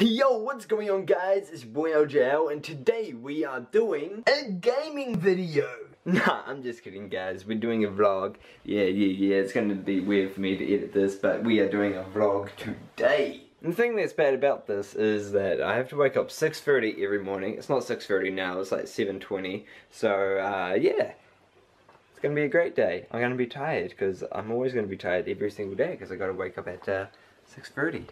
Yo, what's going on guys? It's your boy LJL and today we are doing a gaming video. Nah, I'm just kidding guys, we're doing a vlog. Yeah, it's gonna be weird for me to edit this, but we are doing a vlog today. And the thing that's bad about this is that I have to wake up 6:30 every morning. It's not 6:30 now, it's like 7:20. So, yeah. It's gonna be a great day. I'm gonna be tired, because I'm always gonna be tired every single day, because I gotta wake up at 6:30.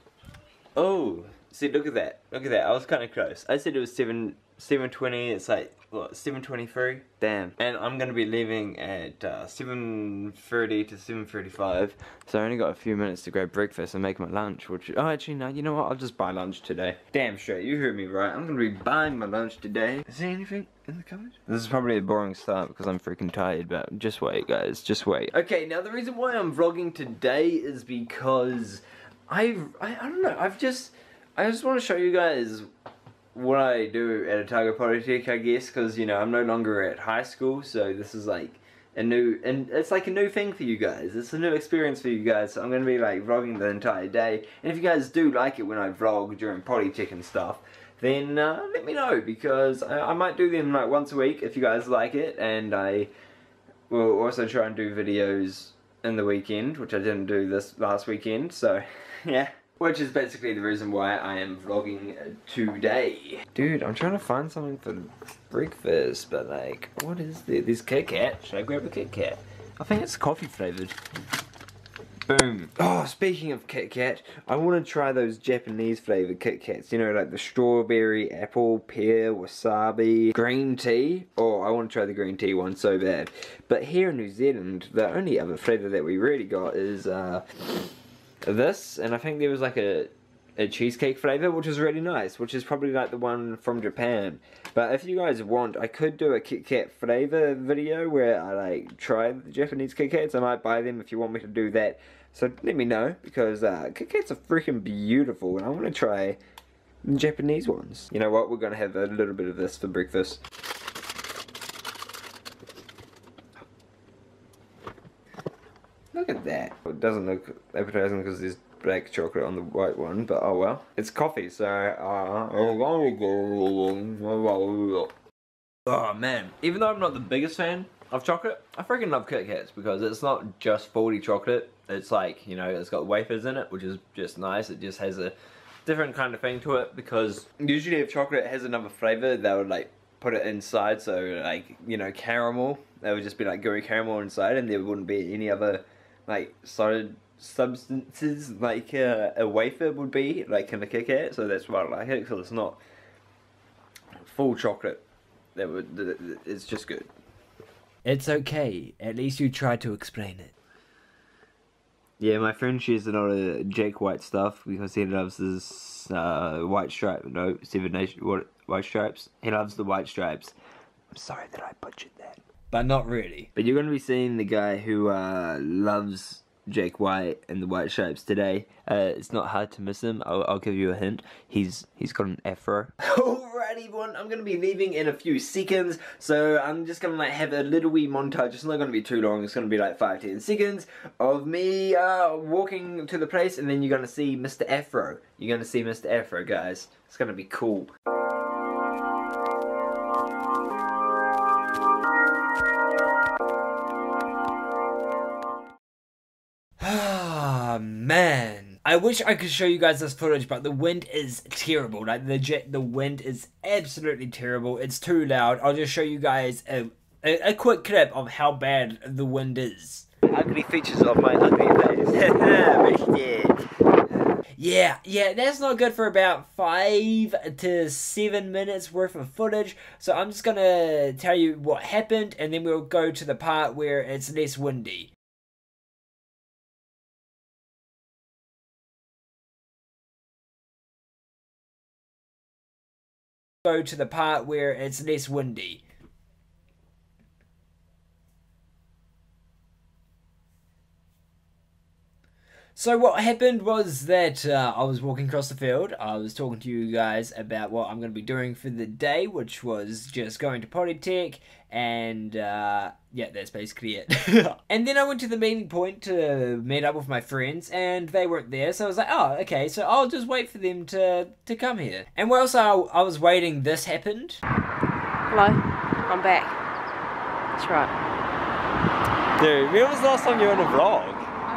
Oh, see, look at that. Look at that. I was kind of close. I said it was 7:20. It's like, what, 7:23? Damn. And I'm going to be leaving at 7:30 to 7:35. So I only got a few minutes to grab breakfast and make my lunch, which, oh, actually, no, you know what? I'll just buy lunch today. Damn straight. You heard me right. I'm going to be buying my lunch today. Is there anything in the cupboard? This is probably a boring start because I'm freaking tired, but just wait, guys. Just wait. Okay, now the reason why I'm vlogging today is because I don't know, I just want to show you guys what I do at Otago Polytech, I guess, because, you know, I'm no longer at high school, so this is like it's like a new thing for you guys. It's a new experience for you guys, so I'm going to be like vlogging the entire day. And if you guys do like it when I vlog during Polytech and stuff, then let me know, because I might do them like once a week if you guys like it, and I will also try and do videos in the weekend, which I didn't do this last weekend, so yeah. Which is basically the reason why I am vlogging today. Dude, I'm trying to find something for breakfast, but like, what is there? There's Kit Kat. Should I grab a Kit Kat? I think it's coffee flavored. Boom. Oh, speaking of Kit Kat, I want to try those Japanese flavored Kit Kats. You know, like the strawberry, apple, pear, wasabi, green tea. Oh, I want to try the green tea one so bad. But here in New Zealand, the only other flavor that we really got is this, and I think there was like a cheesecake flavor, which is really nice, which is probably like the one from Japan. But if you guys want, I could do a Kit Kat flavor video where I like try the Japanese Kit Kats. I might buy them if you want me to do that. So let me know, because Kit Kats are freaking beautiful, and I want to try the Japanese ones. You know what? We're gonna have a little bit of this for breakfast. Look at that. It doesn't look appetizing because there's black chocolate on the white one, but oh well. It's coffee, so oh man. Even though I'm not the biggest fan of chocolate, I freaking love Kit Kats because it's not just 40 chocolate. It's like, you know, it's got wafers in it, which is just nice. It just has a different kind of thing to it, because usually if chocolate has another flavor, they would like put it inside, so like, you know, caramel. They would just be like gooey caramel inside, and there wouldn't be any other like solid substances like a wafer would be like in a Kit Kat. So that's why I like it, because it's not full chocolate. It's just good. It's okay, at least you tried to explain it. Yeah, my friend shares a lot of Jake White stuff because he loves his white stripe, no, Seven Nation white stripes. He loves the white stripes. I'm sorry that I butchered that. But not really. But you're going to be seeing the guy who loves Jake White and the white stripes today. It's not hard to miss him. I'll give you a hint. He's got an afro. Alright everyone, I'm going to be leaving in a few seconds. So I'm just going to like have a little wee montage. It's not going to be too long. It's going to be like 5-10 seconds of me walking to the place. And then you're going to see Mr. Afro. You're going to see Mr. Afro, guys. It's going to be cool. Ah, man. I wish I could show you guys this footage, but the wind is terrible. Like, the wind is absolutely terrible. It's too loud. I'll just show you guys a quick clip of how bad the wind is. Ugly features of my ugly face. Yeah, that's not good for about 5 to 7 minutes worth of footage. So I'm just gonna tell you what happened, and then we'll go to the part where it's less windy. Go to the part where it's less windy. So what happened was that I was walking across the field. I was talking to you guys about what I'm going to be doing for the day, which was just going to Polytech, and yeah, that's basically it. And then I went to the meeting point to meet up with my friends, and they weren't there, so I was like, oh, okay, so I'll just wait for them to come here. And whilst I was waiting, this happened. Hello, I'm back. That's right. Dude, when was the last time you were in a vlog?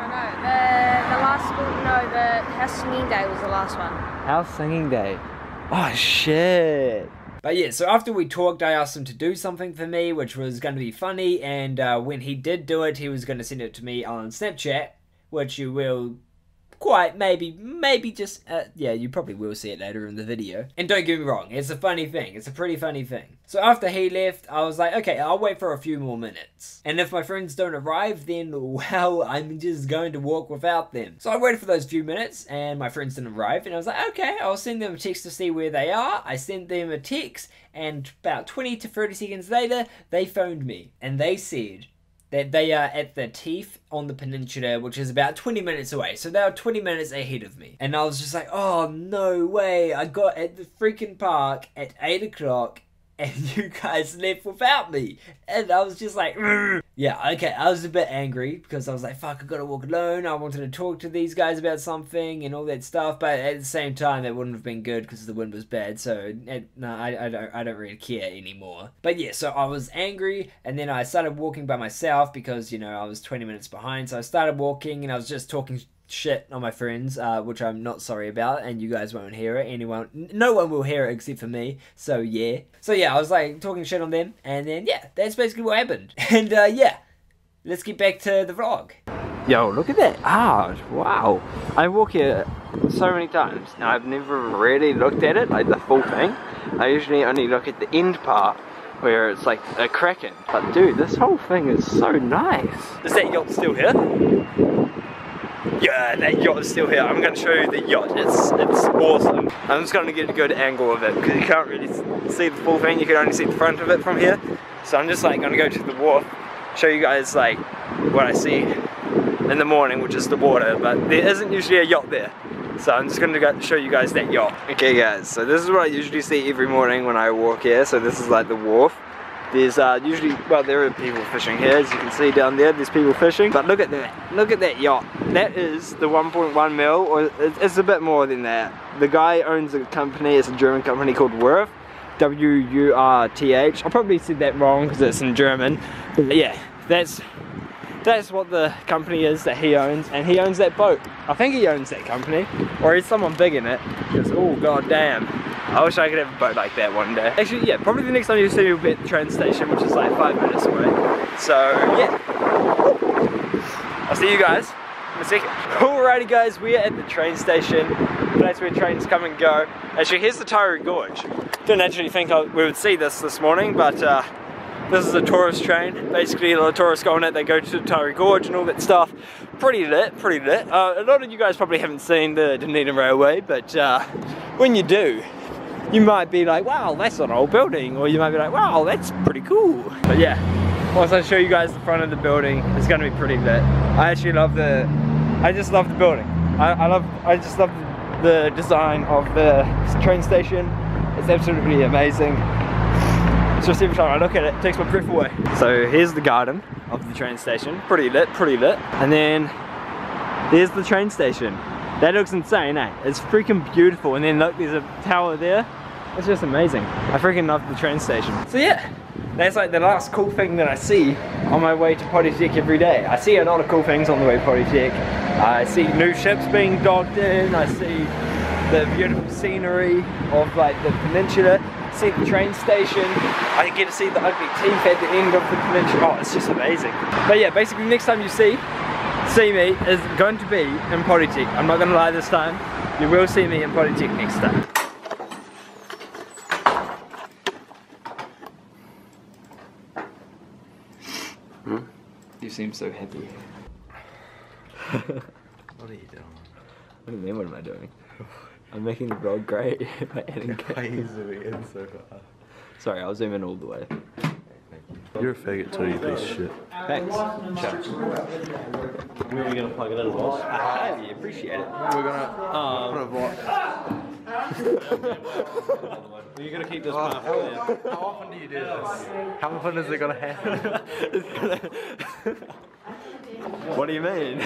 The last school, no, the house singing day was the last one. House singing day. Oh shit. But yeah, so after we talked, I asked him to do something for me, which was going to be funny, and when he did do it, he was going to send it to me on Snapchat, which you will quite maybe just, yeah, you probably will see it later in the video. And don't get me wrong, it's a funny thing, it's a pretty funny thing. So after he left, I was like, okay, I'll wait for a few more minutes. And if my friends don't arrive, then, well, I'm just going to walk without them. So I waited for those few minutes, and my friends didn't arrive, and I was like, okay, I'll send them a text to see where they are. I sent them a text, and about 20 to 30 seconds later, they phoned me, and they said that they are at the Teeth on the peninsula, which is about 20 minutes away. So they were 20 minutes ahead of me. And I was just like, oh, no way. I got at the freaking park at 8 o'clock and you guys left without me. And I was just like, "Rrr." Yeah, okay, I was a bit angry because I was like, fuck, I gotta walk alone. I wanted to talk to these guys about something and all that stuff. But at the same time, that wouldn't have been good because the wind was bad. So, no, I don't really care anymore. But yeah, so I was angry and then I started walking by myself because, you know, I was 20 minutes behind. So I started walking and I was just talking shit on my friends, which I'm not sorry about, and you guys won't hear it. No one will hear it except for me. So yeah, I was like talking shit on them, and then yeah, that's basically what happened. And yeah, let's get back to the vlog. Yo, look at that art! Wow, I walk here so many times. Now I've never really looked at it, like the full thing. I usually only look at the end part where it's like a kraken. But dude, this whole thing is so nice. Is that yacht still here? Yeah, that yacht is still here. I'm going to show you the yacht. It's awesome. I'm just going to get a good angle of it because you can't really see the full thing. You can only see the front of it from here. So I'm just like going to go to the wharf, show you guys like what I see in the morning, which is the water. But there isn't usually a yacht there. So I'm just going to go show you guys that yacht. Okay guys, so this is what I usually see every morning when I walk here. So this is like the wharf. There's usually, well, there are people fishing here, as you can see down there, there's people fishing. But look at that yacht. That is the 1.1 mil, or it's a bit more than that. The guy owns a company, it's a German company called Wurth, W-U-R-T-H. I probably said that wrong because it's in German. But yeah, that's what the company is that he owns, and he owns that boat. I think he owns that company, or he's someone big in it, because oh god damn. I wish I could have a boat like that one day. Actually, yeah, probably the next time you see me will be at the train station, which is like 5 minutes away. So, yeah. I'll see you guys in a second. Alrighty guys, we are at the train station. The place where trains come and go. Actually, here's the Tairu Gorge. Didn't actually think we would see this morning, but this is a tourist train. Basically, a lot of tourists go on it, they go to the Tairu Gorge and all that stuff. Pretty lit, pretty lit. A lot of you guys probably haven't seen the Dunedin Railway, but when you do, you might be like, wow, that's an old building, or you might be like, wow, that's pretty cool. But yeah, once I show you guys the front of the building, it's gonna be pretty lit. I actually love I just love the building. I just love the design of the train station. It's absolutely amazing. It's just every time I look at it, it takes my breath away. So here's the garden of the train station. Pretty lit, pretty lit. And then there's the train station. That looks insane, eh? It's freaking beautiful. And then look, there's a tower there. It's just amazing. I freaking love the train station. So yeah, that's like the last cool thing that I see on my way to Polytech every day. I see a lot of cool things on the way to Polytech. I see new ships being docked in. I see the beautiful scenery of like the peninsula. I see the train station. I get to see the ugly teeth at the end of the peninsula. Oh, it's just amazing. But yeah, basically next time you see me is going to be in Polytech. I'm not going to lie this time. You will see me in Polytech next time. You seem so happy. What are you doing? What do you mean, what am I doing? I'm making the vlog great by adding Why are you zooming in so far? Sorry, I'll zoom in all the way. Thank you. You're a faggot too, you piece of shit. Thanks. Where are we going to plug it in, boss? I highly appreciate it. We're gonna put a what? You're going to keep this part clear. How often do you do this? How often is it gonna happen? What do you mean?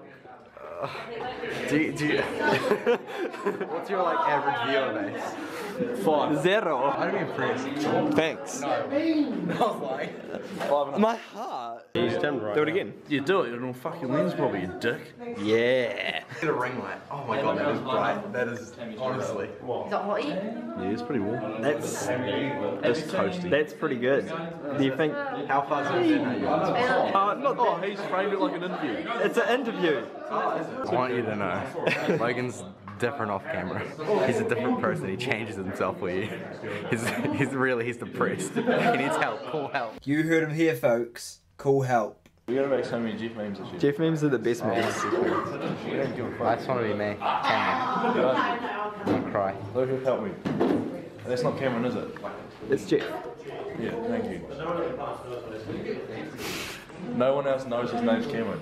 do you what's your like average viewer base? 0. I'm impressed. Thanks. No. I was like, My heart. Do it again. you do it, it'll fuck your lens probably, you dick. Yeah. Get a ring light. Oh my god, that is bright. That is honestly. Is that hot? Yeah, it's pretty warm. That's toasty. That's pretty good. Do you think? How far is it? Oh, he's framed it like an interview. It's an interview. I want you to know, Logan's different off camera. He's a different person. He changes himself for you. He's depressed. He needs help. Call help. You heard him here, folks. Call help. We're going to make so many Jeff memes this year. Jeff memes are the best memes. I just want to be me. Cameron. I'm gonna cry. Look who helped me. That's not Cameron, is it? It's Jeff. Yeah, thank you. No one else knows his name's Cameron.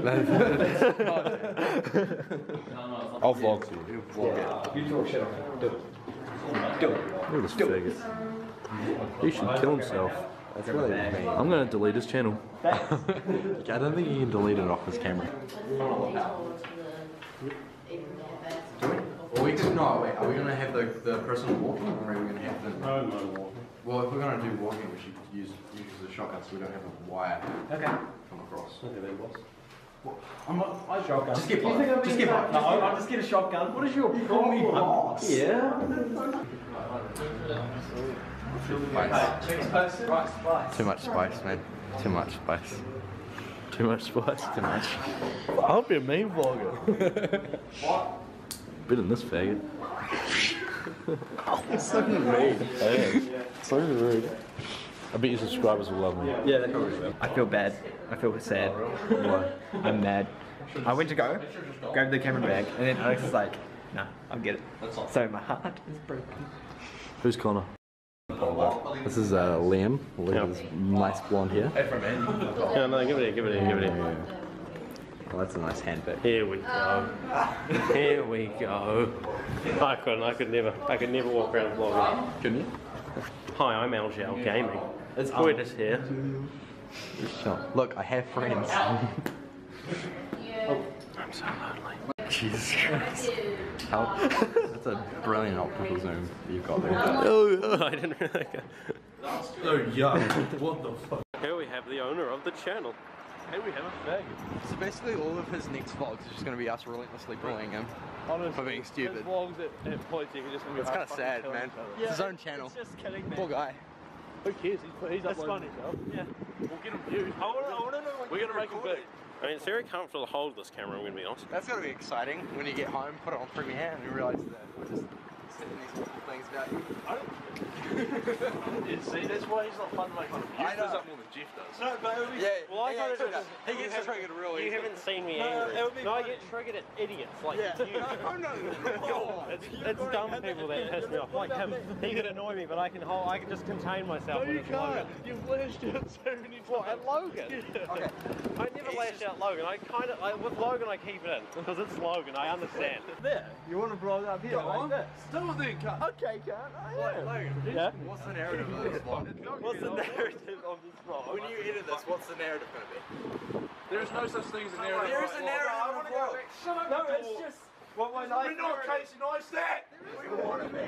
I'll vlog for you. You talk shit on him. Do it. Look at this faggot. He should kill himself. That's really me. I'm going to delete his channel. I don't think you can delete it off his camera. Well, we could no. Wait, are we gonna have the person walking, or are we gonna have the? No walking. Well, if we're gonna do walking, we should use the shotgun, so we don't have a wire. Okay. Come across. Okay then, boss. I shotgun. Just get both. Just get both. No, I'll just get a shotgun. What is your problem? Yeah. Too much spice, man. Too much spice. Too much spice. Too much. I'll be a meme vlogger. Better than this faggot. It's so rude. Hey, so rude. I bet your subscribers will love me. Yeah, they probably will. I feel bad. I feel sad. Why? I'm mad. I went to go, grabbed the camera bag, and then Alex was like, nah, I'll get it. So my heart is broken. Who's Connor? This is Liam. Look at his nice blonde hair. Yeah, no, give it here. Well, that's a nice handbag. Here we go. Here we go. I could never walk around vlogging. Couldn't you? Hi, I'm LGL Gaming. We're just here. Sure. Look, I have friends. I'm so lonely. Jesus Christ. That's a brilliant optical zoom that you've got there. Oh, I didn't really go. Oh, yuck. What the fuck? Here we have the owner of the channel. Hey, we have a faggot. So basically all of his next vlogs is just going to be us relentlessly bullying him for being stupid. Vlogs at Polytech are just going to be It's kind of sad, man. It's his own channel. It's just kidding, man. Poor guy. Who cares? He's uploading himself. Yeah. We'll get him views. I want to know We're going to make him big. I mean, it's very comfortable to hold this camera, I'm going to be honest. That's going to be exciting when you get home, put it on Premiere, and you realise that we're just saying these little things about you. Yeah, see, that's why he's not fun to make fun of. Jeff does that more than Jeff does. No, but it would be, Yeah, well, I yeah, got it. he gets triggered really You easily. haven't seen me angry. No, I get triggered at idiots like you. No. It's dumb people that piss me off. Like him, he could annoy me, but I can just contain myself. No, you can't. You've lashed out so many times. What, at Logan? Yeah. Okay. I never lash out Logan. With Logan I keep it in because it's Logan. I understand. There. You want to blow it up here like this? Do it then, cunt. Okay, cunt. Yeah? What's the narrative of this vlog? What's the narrative of this vlog? When you edit this, what's the narrative going to be? There is no such thing as a narrative. There is a narrative of a vlog. No, it's just what my life. We're not Casey Neistat. We want to be.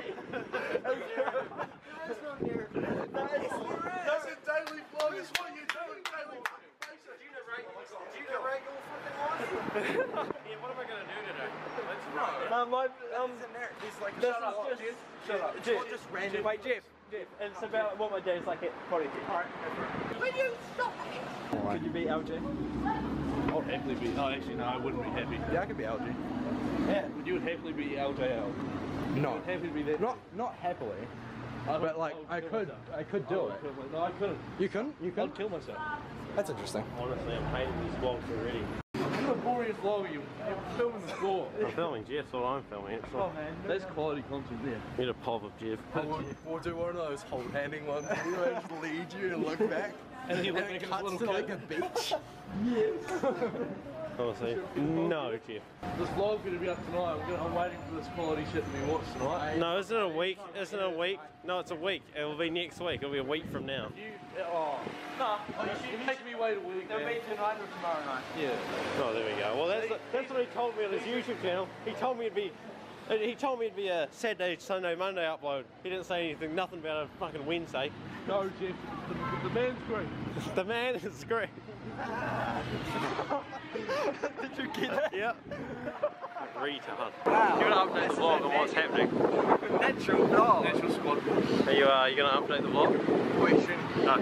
That's not narrative. That's a daily vlog. It's what you do on a daily fucking basis. Do you narrate your fucking life? Yeah, what am I going to do today? Let's run. No, my It's a narrative. He's like, This shut is up, just- Jeff. Shut up. It's not just random. Wait, Jeff. It's about what my day's like at Polytech. Alright, Will you stop? Could you be LJ? I'll happily be. Oh, actually, no, I wouldn't be happy. yeah, I could be LG. Yeah. You would happily be LJL. No, Happy to be that. not happily. But like, I could do it. No, I couldn't. You couldn't? You I'd couldn't? kill myself. That's interesting. Honestly, I'm hating these vlogs already. boring vlog are you? You're filming the floor. I'm filming Jeff, so I'm filming it. So. There's quality content there. Need a pop of Jeff. We'll do one of those hold handing ones where I just lead you and look back. And then you look And back it at cuts his to little like a beach. Honestly, no, Jeff. This vlog's gonna be up tonight. I'm waiting for this quality shit to be watched tonight. No, isn't it a week? Isn't it a week? No, it's a week. It'll be next week. It'll be a week from now. You're making me wait a week. It'll be tonight or tomorrow night. Yeah. Oh, there we go. Well, that's what he told me on his YouTube channel. He told me it'd be a Saturday, Sunday, Monday upload. He didn't say anything, nothing about a fucking Wednesday. No, Jeff. The man's great. The man is great. Did you get that? Yep. Retard. Wow. You're gonna update the vlog on what's happening. Natural vlog. Natural squad. Are you gonna update the vlog? Question. No.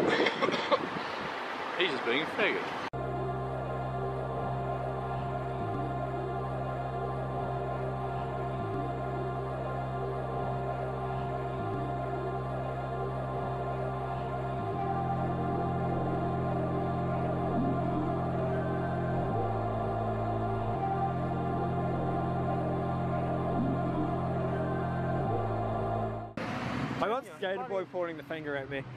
He's just being a faggot. I got Skater Boy pointing the finger at me.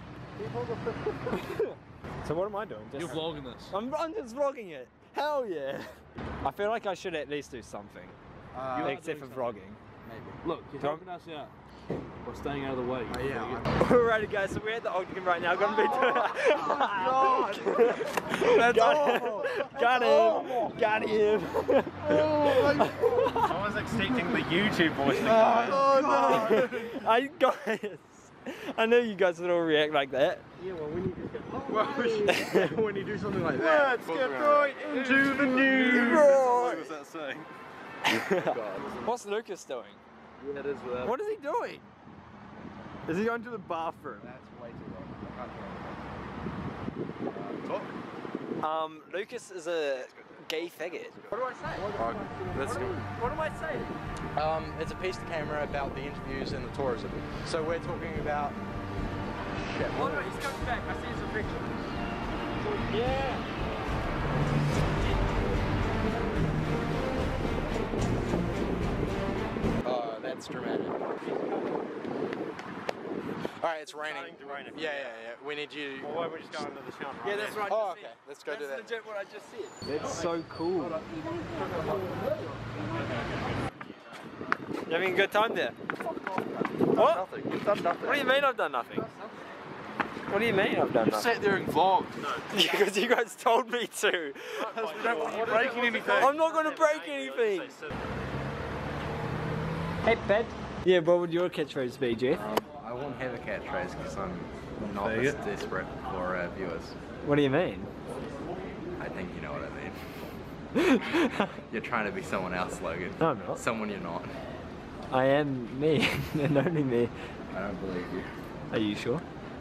So what am I doing? You're vlogging this. I'm just vlogging it. Hell yeah. I feel like I should at least do something. Except for vlogging. Maybe. Look, you're helping us out. We're staying out of the way. Oh, yeah. Alrighty guys, so we're at the Octagon right now. Gonna be doing Got him! Got him! I was expecting the YouTube voice to come Guys, I knew you guys would all react like that. Yeah, well, when you just get When you do something like that. let's get right into the news. What was that saying? What's Lucas doing? Yeah, it is without. What is he doing? Is he going to the bathroom? That's way too long. Talk. Lucas is a gay faggot. What do I say? Let's go. What do I say? It's a piece of camera about the interviews and the tourism. So we're talking about shit. Oh no, he's coming back. I see his reflection. Yeah. That's dramatic. Alright, it's raining. Yeah. We need you. Well, why don't we just go into the shower? Yeah, that's right. Oh, okay. Let's go do that. That's legit what I just said. That's so cool. You having a good time there? What? Nothing. You've done nothing. What do you mean I've done nothing? What do you mean I've done You nothing? sat there and vlogged. Because you guys told me to. We don't want you breaking anything. I'm not going to break anything. Hey, Ped. Yeah, what would your catchphrase be, Jeff? I won't have a catchphrase because I'm not this desperate for viewers. What do you mean? I think you know what I mean. You're trying to be someone else, Logan. No, I'm not. Someone you're not. I am me, and only me. I don't believe you. Are you sure?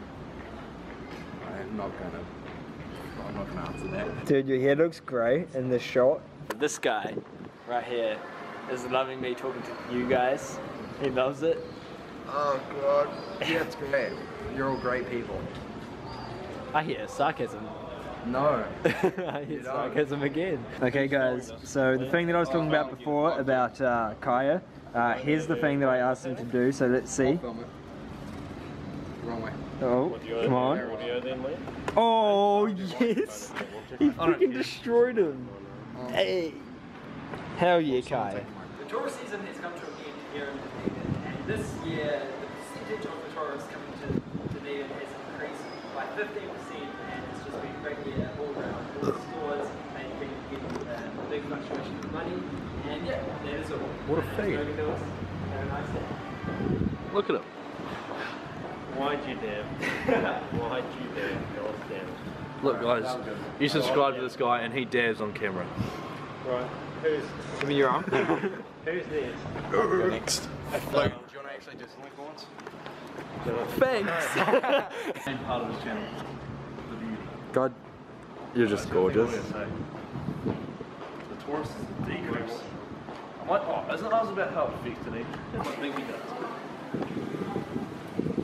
I'm not gonna answer that. Dude, your hair looks great in this shot. This guy, right here, is loving me talking to you guys. He loves it. Oh god. Yeah, it's great. You're all great people. I hear sarcasm. No. I hear sarcasm again. Okay guys, so the thing that I was talking about before, about Kaya, here's the thing that I asked him to do, so let's see. Film it. Wrong way. Oh, come on. Oh, yes! He freaking destroyed him. Hey. Hell yeah, Kaya. The tourist season has come to an end here in Dunedin, and this year the percentage of the tourists coming to Dunedin has increased by 15%, and it's just been a great year all around. All the stores and people getting a big fluctuation of money, and yeah, that is all. What a faggot. Have a nice day. Look at him. Why'd you dare? Why'd you dare? God damn it. Look, guys, you subscribe to this guy and he dabs on camera. Right. Who's? Give me your arm. Who's this? Next. Logan, do you want to actually just link once? Thanks. Main part of his channel. The beauty. God, you're just gorgeous. The tourist is a decrease. I'm like, oh, isn't ours about how it affects Dunedin? I think he does.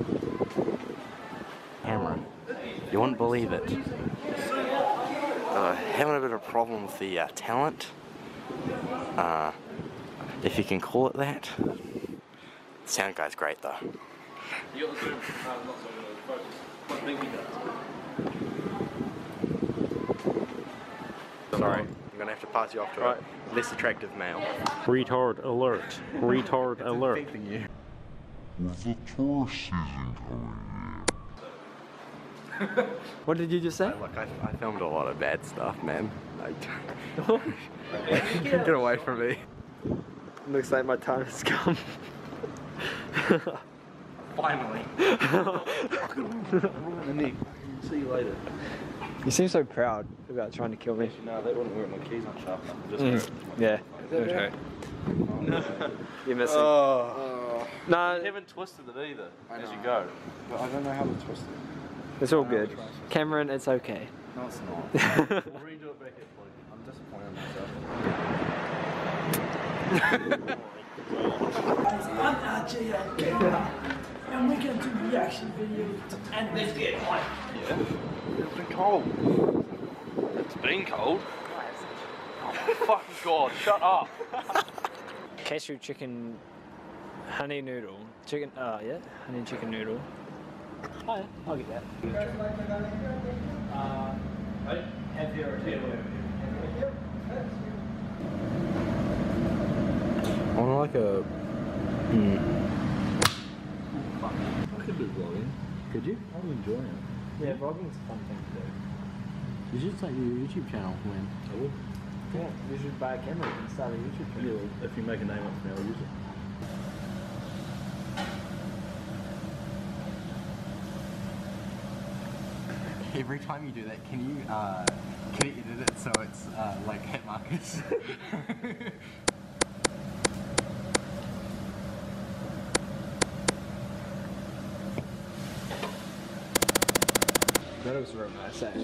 Camera. You wouldn't believe it. having a bit of a problem with the talent, if you can call it that. The sound guy's great though. You got the zoom, not zoom, focus. What big he does. Sorry, I'm gonna have to pass you off to a less attractive male. Retard alert. Retard alert. Affecting you. The tourist season coming What did you just say? Look, I filmed a lot of bad stuff, man. Get away from me. Looks like my time has come. Finally. See you later. You seem so proud about trying to kill me. No, they wouldn't work. My keys aren't sharp enough. Just Yeah, it would hurt. You're missing. No, You haven't twisted it either as you go. But I don't know how to twist it. it's all good. Cameron, it's okay. No, it's not. We'll redo it back at Poly. I'm disappointed in myself. I'm RJ and we're going to do reaction videos and let's get hype. Yeah. It's been cold. It's been cold. Oh fucking god, shut up. Cashew chicken honey noodle. Chicken, yeah, honey chicken noodle. Oh yeah, I'll get that. Have your I want like a... I could do vlogging. Could you? I'm enjoying it. Yeah, vlogging's a fun thing to do. You should start your YouTube channel when? I will. Yeah, you should buy a camera and start a YouTube channel. Yeah, if you make a name up for me, I'll use it. Every time you do that, can you edit it so it's like hit markers? That was real nice, eh?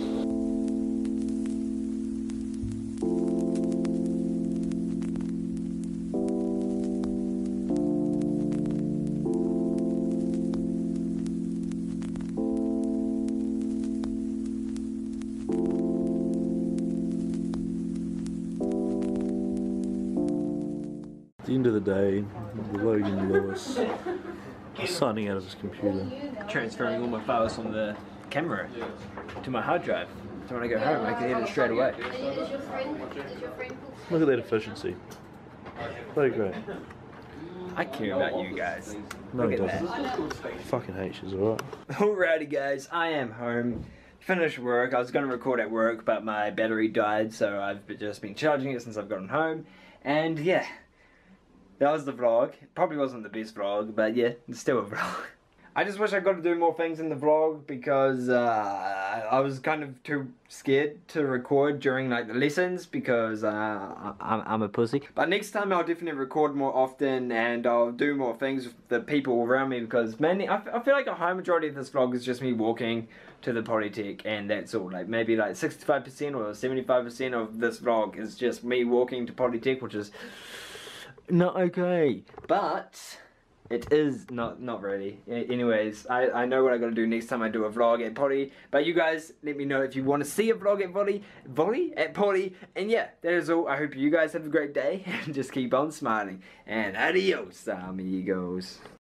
At the end of the day, Logan Lewis is signing out of his computer. Transferring all my files from the camera to my hard drive. So when I go home, I can edit straight away. Is your friend Look at that efficiency. Very great. I care about you guys. No, Look he at doesn't. that. Fucking hates you, alright? Alrighty guys, I am home. Finished work. I was going to record at work, but my battery died, so I've just been charging it since I've gotten home. And yeah, that was the vlog. Probably wasn't the best vlog, but yeah, it's still a vlog. I just wish I got to do more things in the vlog because I was kind of too scared to record during like the lessons because I'm a pussy. But next time I'll definitely record more often and I'll do more things with the people around me because mainly I feel like a high majority of this vlog is just me walking to the Polytech and that's all. Like maybe like 65% or 75% of this vlog is just me walking to Polytech, which is not okay. But it is not really. Anyways, I know what I gotta do next time I do a vlog at Poly. But you guys, let me know if you want to see a vlog at Poly. And yeah, that is all. I hope you guys have a great day and just keep on smiling. And adios, amigos.